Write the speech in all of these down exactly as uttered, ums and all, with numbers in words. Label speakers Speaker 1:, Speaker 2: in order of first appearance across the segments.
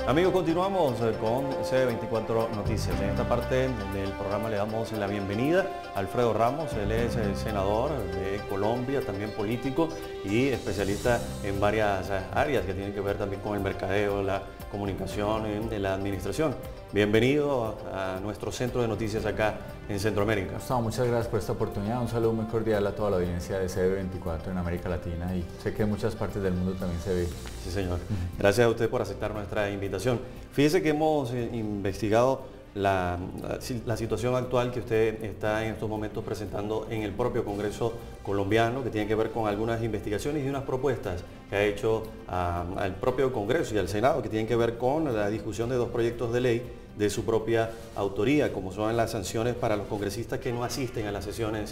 Speaker 1: Amigos, continuamos con C veinticuatro Noticias. En esta parte del programa le damos la bienvenida a Alfredo Ramos. Él es el senador de Colombia, también político y especialista en varias áreas que tienen que ver también con el mercadeo, la comunicación, en la administración. Bienvenido a nuestro centro de noticias acá en Centroamérica.
Speaker 2: Gustavo, muchas gracias por esta oportunidad. Un saludo muy cordial a toda la audiencia de C veinticuatro en América Latina y sé que en muchas partes del mundo también se ve.
Speaker 1: Sí, señor. Gracias a usted por aceptar nuestra invitación. Fíjese que hemos eh, investigado la, la, la situación actual que usted está en estos momentos presentando en el propio Congreso colombiano, que tiene que ver con algunas investigaciones y unas propuestas que ha hecho a, al propio Congreso y al Senado, que tienen que ver con la discusión de dos proyectos de ley de su propia autoría, como son las sanciones para los congresistas que no asisten a las sesiones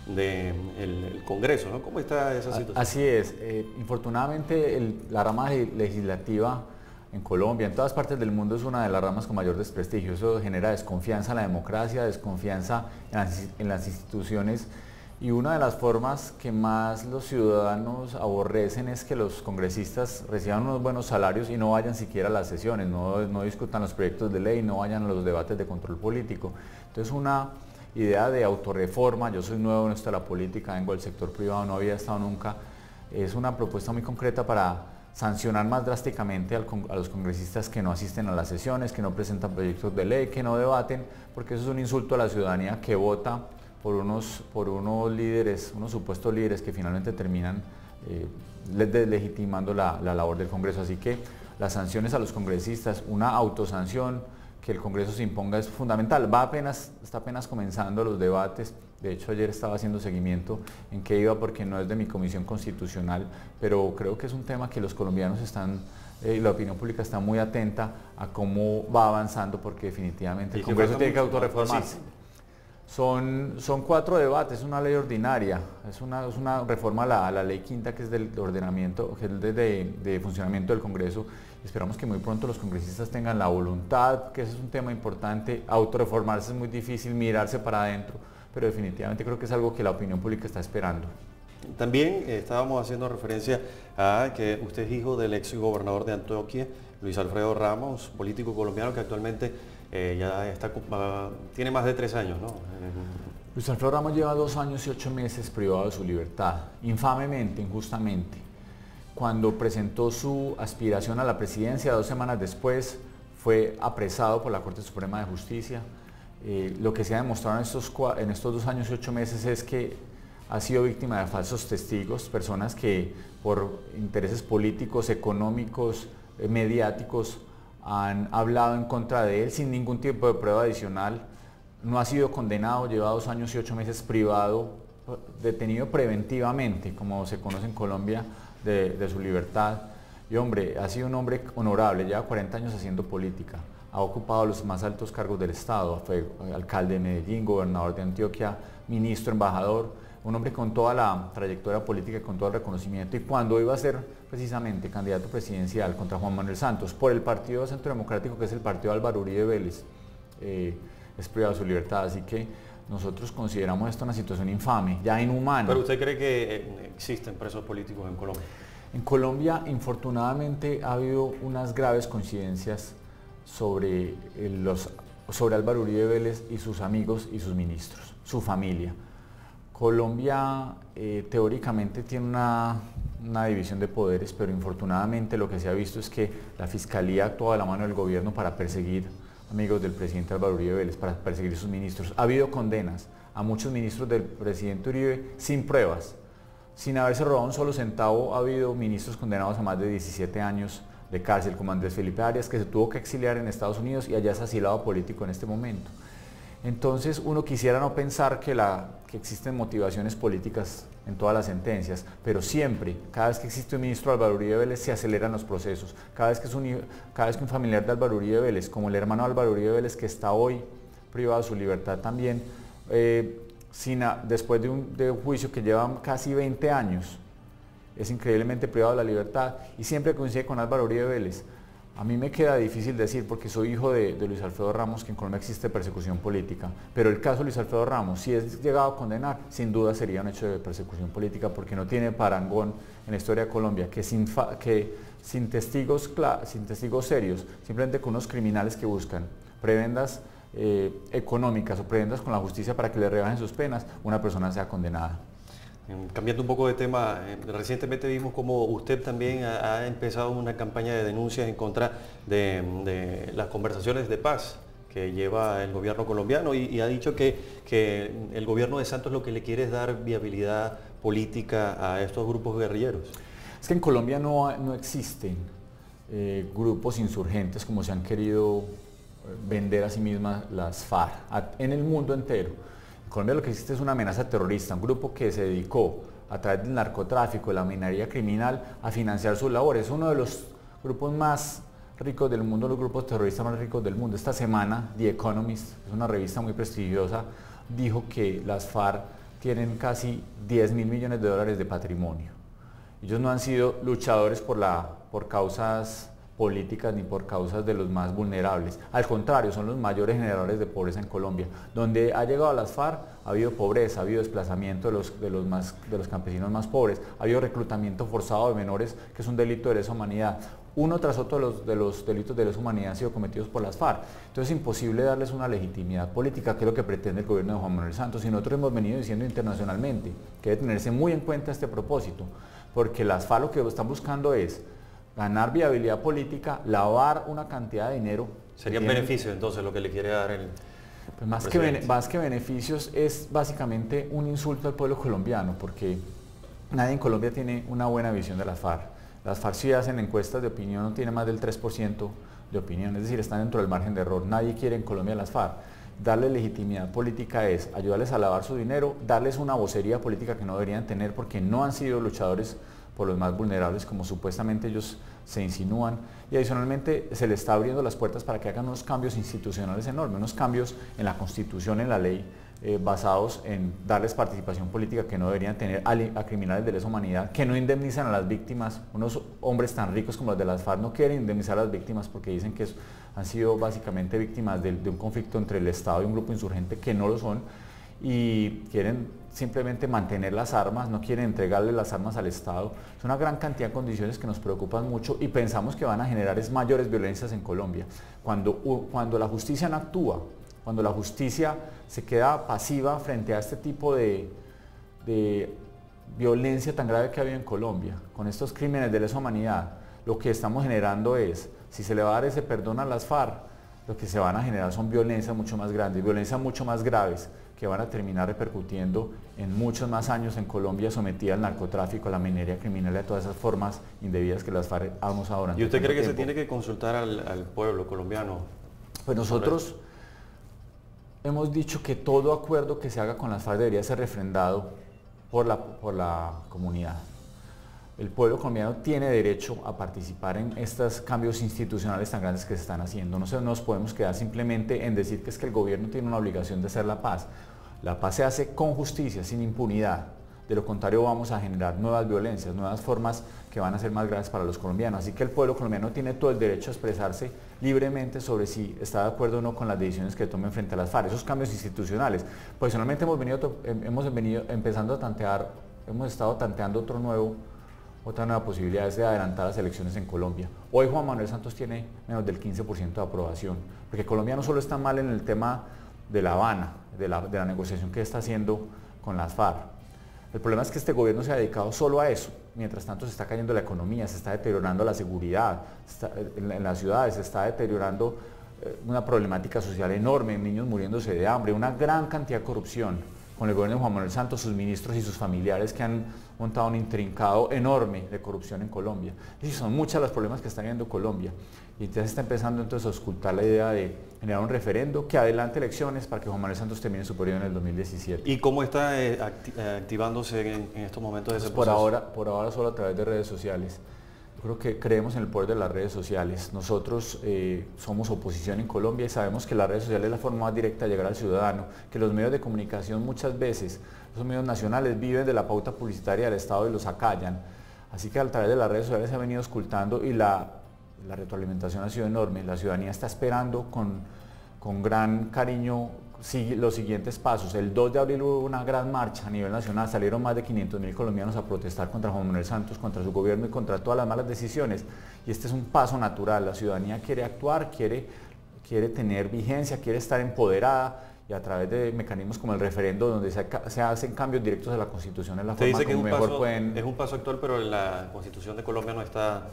Speaker 1: del Congreso, ¿no? ¿Cómo está esa situación?
Speaker 2: Así es. Eh, infortunadamente, el, la rama legislativa en Colombia, en todas partes del mundo, es una de las ramas con mayor desprestigio. Eso genera desconfianza en la democracia, desconfianza en las, en las instituciones, y una de las formas que más los ciudadanos aborrecen es que los congresistas reciban unos buenos salarios y no vayan siquiera a las sesiones, no, no discutan los proyectos de ley, no vayan a los debates de control político. Entonces, una idea de autorreforma, yo soy nuevo en esto de la política, vengo del sector privado, no había estado nunca, es una propuesta muy concreta para sancionar más drásticamente al, a los congresistas que no asisten a las sesiones, que no presentan proyectos de ley, que no debaten, porque eso es un insulto a la ciudadanía que vota por unos, por unos líderes, unos supuestos líderes que finalmente terminan eh, deslegitimando la, la labor del Congreso. Así que las sanciones a los congresistas, una autosanción que el Congreso se imponga es fundamental. Va apenas, está apenas comenzando los debates. De hecho, ayer estaba haciendo seguimiento en qué iba, porque no es de mi comisión constitucional, pero creo que es un tema que los colombianos están, eh, la opinión pública está muy atenta a cómo va avanzando, porque definitivamente el Congreso tiene que autorreformarse. Son, son cuatro debates, es una ley ordinaria, es una, es una reforma a la, a la ley quinta, que es del ordenamiento, que es de, de, de funcionamiento del Congreso. Esperamos que muy pronto los congresistas tengan la voluntad, que ese es un tema importante. Autorreformarse es muy difícil, mirarse para adentro, pero definitivamente creo que es algo que la opinión pública está esperando.
Speaker 1: También eh, estábamos haciendo referencia a que usted es hijo del ex gobernador de Antioquia, Luis Alfredo Ramos, político colombiano que actualmente eh, ya está, uh, tiene más de tres años, ¿no?
Speaker 2: Luis Alfredo Ramos lleva dos años y ocho meses privado de su libertad, infamemente, injustamente. Cuando presentó su aspiración a la presidencia, dos semanas después fue apresado por la Corte Suprema de Justicia. Eh, lo que se ha demostrado en estos, en estos dos años y ocho meses es que ha sido víctima de falsos testigos, personas que por intereses políticos, económicos, eh, mediáticos, han hablado en contra de él sin ningún tipo de prueba adicional. No ha sido condenado, lleva dos años y ocho meses privado, detenido preventivamente, como se conoce en Colombia, de, de su libertad. Y hombre, ha sido un hombre honorable, lleva cuarenta años haciendo política, ha ocupado los más altos cargos del Estado, fue alcalde de Medellín, gobernador de Antioquia, ministro, embajador, un hombre con toda la trayectoria política y con todo el reconocimiento. Y cuando iba a ser precisamente candidato presidencial contra Juan Manuel Santos por el Partido Centro Democrático, que es el partido de Álvaro Uribe Vélez, eh, es privado de su libertad. Así que nosotros consideramos esto una situación infame, ya inhumana.
Speaker 1: ¿Pero usted cree que existen presos políticos en Colombia?
Speaker 2: En Colombia, infortunadamente, ha habido unas graves coincidencias sobre, los, sobre Álvaro Uribe Vélez y sus amigos y sus ministros, su familia. Colombia eh, teóricamente tiene una, una división de poderes, pero infortunadamente lo que se ha visto es que la Fiscalía actúa de la mano del gobierno para perseguir amigos del presidente Álvaro Uribe Vélez, para perseguir a sus ministros. Ha habido condenas a muchos ministros del presidente Uribe sin pruebas, sin haberse robado un solo centavo. Ha habido ministros condenados a más de diecisiete años de cárcel, como Andrés Felipe Arias, que se tuvo que exiliar en Estados Unidos y allá es asilado político en este momento. Entonces uno quisiera no pensar que, la, que existen motivaciones políticas en todas las sentencias, pero siempre, cada vez que existe un ministro de Álvaro Uribe Vélez, se aceleran los procesos. Cada vez que, es un, cada vez que un familiar de Álvaro Uribe Vélez, como el hermano Álvaro Uribe Vélez, que está hoy privado de su libertad también, eh, sin a, después de un, de un juicio que lleva casi veinte años, es increíblemente privado de la libertad, y siempre coincide con Álvaro Uribe Vélez. A mí me queda difícil decir porque soy hijo de, de Luis Alfredo Ramos, que en Colombia existe persecución política, pero el caso de Luis Alfredo Ramos, si es llegado a condenar, sin duda sería un hecho de persecución política porque no tiene parangón en la historia de Colombia, que sin, fa, que sin, testigos, sin testigos serios, simplemente con unos criminales que buscan prebendas eh, económicas o prebendas con la justicia para que le rebajen sus penas, una persona sea condenada.
Speaker 1: Cambiando un poco de tema, recientemente vimos como usted también ha, ha empezado una campaña de denuncias en contra de, de las conversaciones de paz que lleva el gobierno colombiano y, y ha dicho que, que el gobierno de Santos lo que le quiere es dar viabilidad política a estos grupos guerrilleros.
Speaker 2: Es que en Colombia no, no existen eh, grupos insurgentes como se han querido vender a sí mismas las FARC en el mundo entero. En Colombia lo que existe es una amenaza terrorista, un grupo que se dedicó a través del narcotráfico, de la minería criminal, a financiar sus labores. Es uno de los grupos más ricos del mundo, los grupos terroristas más ricos del mundo. Esta semana, The Economist, es una revista muy prestigiosa, dijo que las FARC tienen casi diez mil millones de dólares de patrimonio. Ellos no han sido luchadores por, la, por causas políticas ni por causas de los más vulnerables. Al contrario, son los mayores generadores de pobreza en Colombia. Donde ha llegado a las FARC ha habido pobreza, ha habido desplazamiento de los, de los, más, de los campesinos más pobres, ha habido reclutamiento forzado de menores, que es un delito de lesa humanidad. Uno tras otro de los, de los delitos de lesa humanidad han sido cometidos por las FARC. Entonces es imposible darles una legitimidad política, que es lo que pretende el gobierno de Juan Manuel Santos. Y nosotros hemos venido diciendo internacionalmente que debe tenerse muy en cuenta este propósito, porque las FARC lo que están buscando es ganar viabilidad política, lavar una cantidad de dinero.
Speaker 1: ¿Serían beneficios entonces lo que le quiere dar el,
Speaker 2: pues más, que bene, más que beneficios es básicamente un insulto al pueblo colombiano, porque nadie en Colombia tiene una buena visión de las FARC. Las FARC si hacen encuestas de opinión no tienen más del tres por ciento de opinión, es decir, están dentro del margen de error. Nadie quiere en Colombia a las FARC. Darle legitimidad política es ayudarles a lavar su dinero, darles una vocería política que no deberían tener porque no han sido luchadores por los más vulnerables como supuestamente ellos se insinúan, y adicionalmente se le está abriendo las puertas para que hagan unos cambios institucionales enormes, unos cambios en la Constitución, en la ley, eh, basados en darles participación política que no deberían tener a, a criminales de lesa humanidad, que no indemnizan a las víctimas. Unos hombres tan ricos como los de las FARC no quieren indemnizar a las víctimas porque dicen que es, han sido básicamente víctimas de, de un conflicto entre el Estado y un grupo insurgente que no lo son, y quieren simplemente mantener las armas, no quieren entregarle las armas al Estado. Es una gran cantidad de condiciones que nos preocupan mucho y pensamos que van a generar es mayores violencias en Colombia. Cuando, cuando la justicia no actúa, cuando la justicia se queda pasiva frente a este tipo de, de violencia tan grave que ha habido en Colombia, con estos crímenes de lesa humanidad, lo que estamos generando es, si se le va a dar ese perdón a las FARC, lo que se van a generar son violencias mucho más grandes, violencias mucho más graves, que van a terminar repercutiendo en muchos más años en Colombia, sometida al narcotráfico, a la minería criminal y a todas esas formas indebidas que las FARC han usado durante
Speaker 1: ¿Y usted cree que
Speaker 2: tiempo.
Speaker 1: se tiene que consultar al, al pueblo colombiano?
Speaker 2: Pues nosotros hemos dicho que todo acuerdo que se haga con las FARC debería ser refrendado por la, por la comunidad. El pueblo colombiano tiene derecho a participar en estos cambios institucionales tan grandes que se están haciendo. No nos podemos quedar simplemente en decir que es que el gobierno tiene una obligación de hacer la paz. La paz se hace con justicia, sin impunidad. De lo contrario vamos a generar nuevas violencias, nuevas formas que van a ser más graves para los colombianos. Así que el pueblo colombiano tiene todo el derecho a expresarse libremente sobre si está de acuerdo o no con las decisiones que tomen frente a las FARC. Esos cambios institucionales. Personalmente hemos venido, hemos venido empezando a tantear, hemos estado tanteando otro nuevo Otra nueva posibilidad es de adelantar las elecciones en Colombia. Hoy Juan Manuel Santos tiene menos del quince por ciento de aprobación, porque Colombia no solo está mal en el tema de La Habana, de la, de la negociación que está haciendo con las FARC. El problema es que este gobierno se ha dedicado solo a eso. Mientras tanto se está cayendo la economía, se está deteriorando la seguridad está, en, en las ciudades, se está deteriorando eh, una problemática social enorme, niños muriéndose de hambre, una gran cantidad de corrupción con el gobierno de Juan Manuel Santos, sus ministros y sus familiares que han montado un intrincado enorme de corrupción en Colombia. Y son muchas los problemas que está viendo Colombia. Y ya se está empezando entonces a ocultar la idea de generar un referendo que adelante elecciones para que Juan Manuel Santos termine su periodo en el dos mil diecisiete.
Speaker 1: ¿Y cómo está eh, acti activándose en, en estos momentos de ese
Speaker 2: pues por
Speaker 1: proceso?
Speaker 2: ahora, por ahora solo a través de redes sociales. Yo creo que creemos en el poder de las redes sociales. Nosotros eh, somos oposición en Colombia y sabemos que las redes sociales es la forma más directa de llegar al ciudadano, que los medios de comunicación muchas veces, los medios nacionales viven de la pauta publicitaria del Estado y los acallan. Así que a través de las redes sociales se ha venido ocultando y la, la retroalimentación ha sido enorme, la ciudadanía está esperando con, con gran cariño los siguientes pasos. El dos de abril hubo una gran marcha a nivel nacional, salieron más de quinientos mil colombianos a protestar contra Juan Manuel Santos, contra su gobierno y contra todas las malas decisiones. Y este es un paso natural, la ciudadanía quiere actuar, quiere, quiere tener vigencia, quiere estar empoderada, y a través de mecanismos como el referendo, donde se, se hacen cambios directos a la Constitución, es la
Speaker 1: Usted
Speaker 2: forma
Speaker 1: dice que
Speaker 2: como
Speaker 1: es un
Speaker 2: mejor
Speaker 1: paso,
Speaker 2: pueden...
Speaker 1: Es un paso actual, pero en la Constitución de Colombia no está...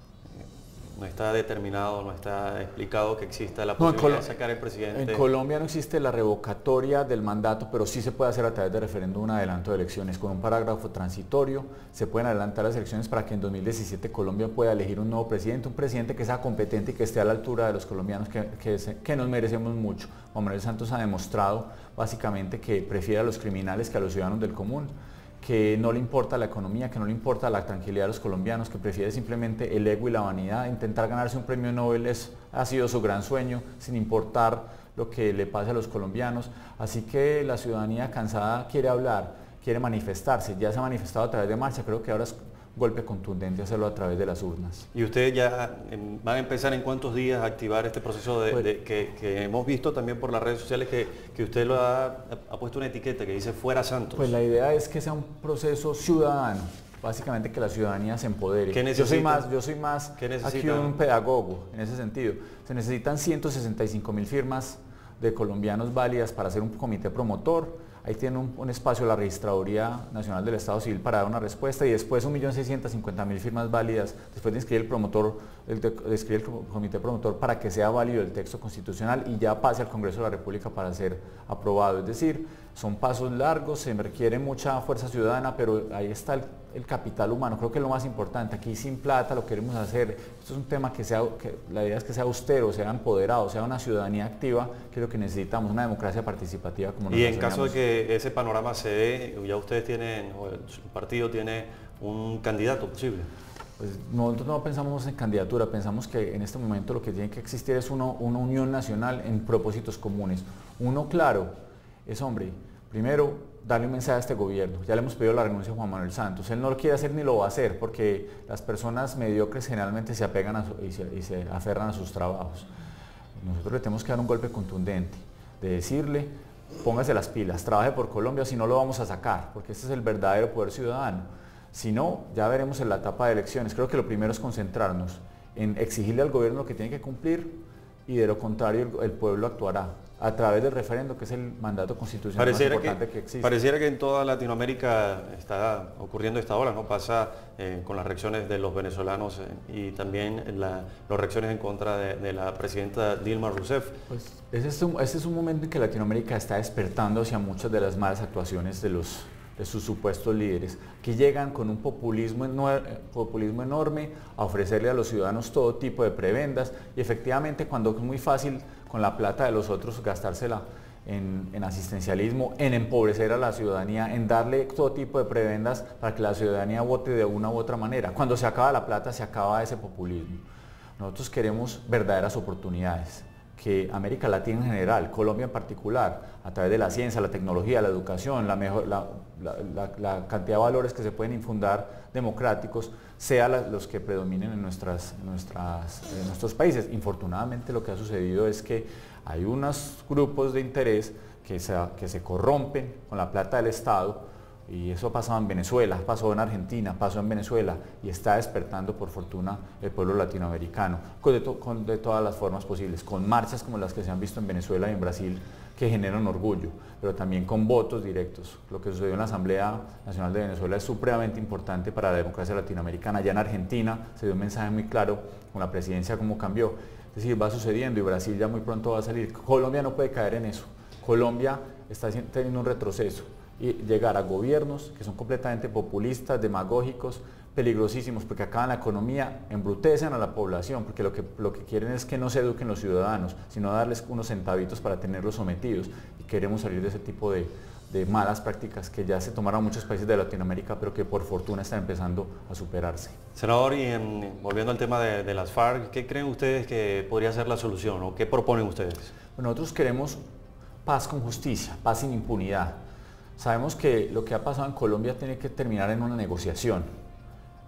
Speaker 1: no está determinado, no está explicado que exista la posibilidad no, de sacar al presidente.
Speaker 2: En Colombia no existe la revocatoria del mandato, pero sí se puede hacer a través de referéndum un adelanto de elecciones. Con un parágrafo transitorio se pueden adelantar las elecciones para que en dos mil diecisiete Colombia pueda elegir un nuevo presidente, un presidente que sea competente y que esté a la altura de los colombianos, que, que, que nos merecemos mucho. Juan Manuel Santos ha demostrado básicamente que prefiere a los criminales que a los ciudadanos del común, que no le importa la economía, que no le importa la tranquilidad de los colombianos, que prefiere simplemente el ego y la vanidad. Intentar ganarse un premio Nobel es, ha sido su gran sueño, sin importar lo que le pase a los colombianos. Así que la ciudadanía cansada quiere hablar, quiere manifestarse, ya se ha manifestado a través de marcha, creo que ahora es golpe contundente hacerlo a través de las urnas.
Speaker 1: ¿Y ustedes ya eh, van a empezar en cuántos días a activar este proceso de, pues, de, que, que hemos visto también por las redes sociales que, que usted lo ha, ha puesto una etiqueta que dice fuera Santos?
Speaker 2: Pues la idea es que sea un proceso ciudadano, básicamente que la ciudadanía se empodere.
Speaker 1: ¿Qué
Speaker 2: yo soy más, yo soy más aquí un pedagogo en ese sentido. Se necesitan ciento sesenta y cinco mil firmas de colombianos válidas para hacer un comité promotor. Ahí tiene un, un espacio la Registraduría Nacional del Estado Civil para dar una respuesta, y después un millón seiscientos cincuenta mil firmas válidas después de inscribir el promotor, el de, de inscribir el comité promotor para que sea válido el texto constitucional y ya pase al Congreso de la República para ser aprobado. Es decir, son pasos largos, se requiere mucha fuerza ciudadana, pero ahí está el, el capital humano, creo que es lo más importante. Aquí sin plata lo queremos hacer. Esto es un tema que sea, que la idea es que sea austero, sea empoderado, sea una ciudadanía activa, que es lo que necesitamos, una democracia participativa como nosotros.
Speaker 1: Y en caso de que ese panorama se dé, ya ustedes tienen, o el partido tiene un candidato posible.
Speaker 2: Pues nosotros no pensamos en candidatura, pensamos que en este momento lo que tiene que existir es uno, una unión nacional en propósitos comunes. Uno claro es, hombre, primero darle un mensaje a este gobierno. Ya le hemos pedido la renuncia a Juan Manuel Santos. Él no lo quiere hacer ni lo va a hacer, porque las personas mediocres generalmente se apegan a su, y, se, y se aferran a sus trabajos. Nosotros le tenemos que dar un golpe contundente, de decirle, póngase las pilas, trabaje por Colombia, si no lo vamos a sacar, porque este es el verdadero poder ciudadano. Si no, ya veremos en la etapa de elecciones. Creo que lo primero es concentrarnos en exigirle al gobierno lo que tiene que cumplir, y de lo contrario el, el pueblo actuará a través del referendo, que es el mandato constitucional
Speaker 1: pareciera
Speaker 2: más importante
Speaker 1: que,
Speaker 2: que existe.
Speaker 1: Pareciera que en toda Latinoamérica está ocurriendo esta ola, ¿no? Pasa eh, con las reacciones de los venezolanos eh, y también la, las reacciones en contra de, de la presidenta Dilma Rousseff.
Speaker 2: Pues ese es, un, ese es un momento en que Latinoamérica está despertando hacia muchas de las malas actuaciones de los de sus supuestos líderes, que llegan con un populismo, populismo enorme a ofrecerle a los ciudadanos todo tipo de prebendas, y efectivamente cuando es muy fácil con la plata de los otros gastársela en, en asistencialismo, en empobrecer a la ciudadanía, en darle todo tipo de prebendas para que la ciudadanía vote de una u otra manera. Cuando se acaba la plata, se acaba ese populismo. Nosotros queremos verdaderas oportunidades, que América Latina en general, Colombia en particular, a través de la ciencia, la tecnología, la educación, la, mejor, la, la, la, la cantidad de valores que se pueden infundar democráticos, sean la, los que predominen en, nuestras, nuestras, en nuestros países. Infortunadamente lo que ha sucedido es que hay unos grupos de interés que se, que se corrompen con la plata del Estado, y eso ha pasado en Venezuela, pasó en Argentina, pasó en Venezuela, y está despertando por fortuna el pueblo latinoamericano, con de, to, con de todas las formas posibles, con marchas como las que se han visto en Venezuela y en Brasil, que generan orgullo, pero también con votos directos. Lo que sucedió en la Asamblea Nacional de Venezuela es supremamente importante para la democracia latinoamericana. Allá en Argentina se dio un mensaje muy claro con la presidencia cómo cambió. Es decir, va sucediendo, y Brasil ya muy pronto va a salir. Colombia no puede caer en eso. Colombia está teniendo un retroceso, y llegar a gobiernos que son completamente populistas, demagógicos, peligrosísimos, porque acaban la economía, embrutecen a la población, porque lo que, lo que quieren es que no se eduquen los ciudadanos, sino darles unos centavitos para tenerlos sometidos, y queremos salir de ese tipo de, de malas prácticas que ya se tomaron en muchos países de Latinoamérica, pero que por fortuna están empezando a superarse.
Speaker 1: Senador, y en, volviendo al tema de, de las FARC, ¿qué creen ustedes que podría ser la solución, o qué proponen ustedes?
Speaker 2: Bueno, nosotros queremos paz con justicia, paz sin impunidad. Sabemos que lo que ha pasado en Colombia tiene que terminar en una negociación.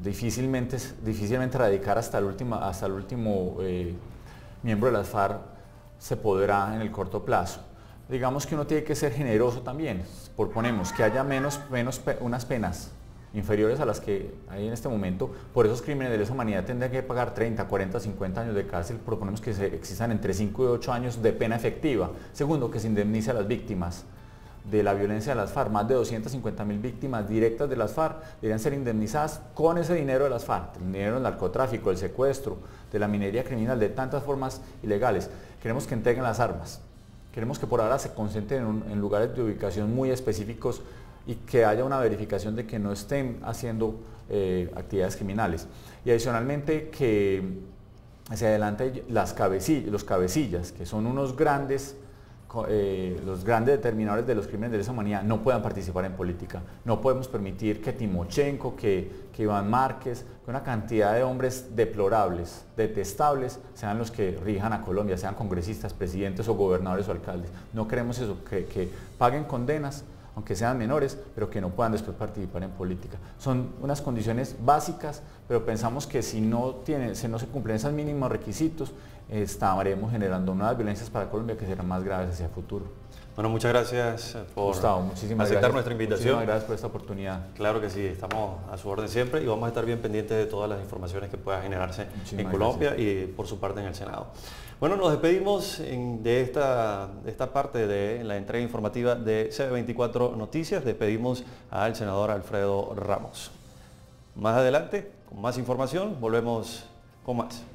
Speaker 2: difícilmente, difícilmente erradicar hasta el último, hasta el último eh, miembro de las FARC se podrá en el corto plazo. Digamos que uno tiene que ser generoso también, proponemos que haya menos, menos unas penas inferiores a las que hay en este momento. Por esos crímenes de lesa humanidad tendría que pagar treinta, cuarenta, cincuenta años de cárcel. Proponemos que se existan entre cinco y ocho años de pena efectiva. Segundo, que se indemnice a las víctimas de la violencia de las FARC. Más de doscientas cincuenta mil víctimas directas de las FARC deberían ser indemnizadas con ese dinero de las FARC, el dinero del narcotráfico, el secuestro, de la minería criminal, de tantas formas ilegales. Queremos que entreguen las armas. Queremos que por ahora se concentren en, un, en lugares de ubicación muy específicos y que haya una verificación de que no estén haciendo eh, actividades criminales. Y adicionalmente que se adelante las cabecillas, los cabecillas, que son unos grandes, eh, los grandes determinadores de los crímenes de lesa humanidad, no puedan participar en política. No podemos permitir que Timochenko, que, que Iván Márquez, que una cantidad de hombres deplorables, detestables, sean los que rijan a Colombia, sean congresistas, presidentes o gobernadores o alcaldes. No queremos eso, que, que paguen condenas, aunque sean menores, pero que no puedan después participar en política. Son unas condiciones básicas, pero pensamos que si no, tiene, si no se cumplen esos mínimos requisitos, eh, estaremos generando nuevas violencias para Colombia que serán más graves hacia el futuro.
Speaker 1: Bueno, muchas gracias por
Speaker 2: Gustavo, muchísimas
Speaker 1: aceptar
Speaker 2: gracias.
Speaker 1: nuestra invitación.
Speaker 2: Muchísimas gracias por esta oportunidad.
Speaker 1: Claro que sí, estamos a su orden siempre y vamos a estar bien pendientes de todas las informaciones que puedan generarse muchísimas en Colombia gracias. Y por su parte en el Senado. Bueno, nos despedimos en, de, esta, de esta parte de la entrega informativa de C B veinticuatro Noticias. Despedimos al senador Alfredo Ramos. Más adelante, con más información, volvemos con más.